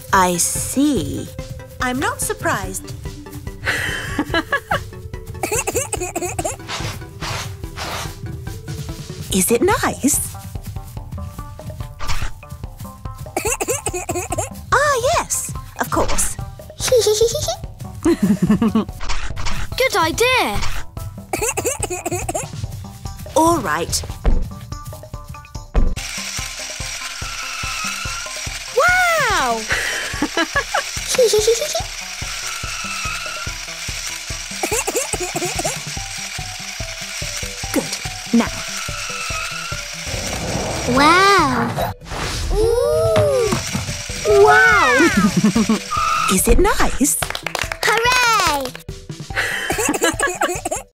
I see. I'm not surprised. Is it nice? Ah, yes, of course. Good idea. All right. Wow! Good. Now. Wow! Ooh. Wow! Is it nice?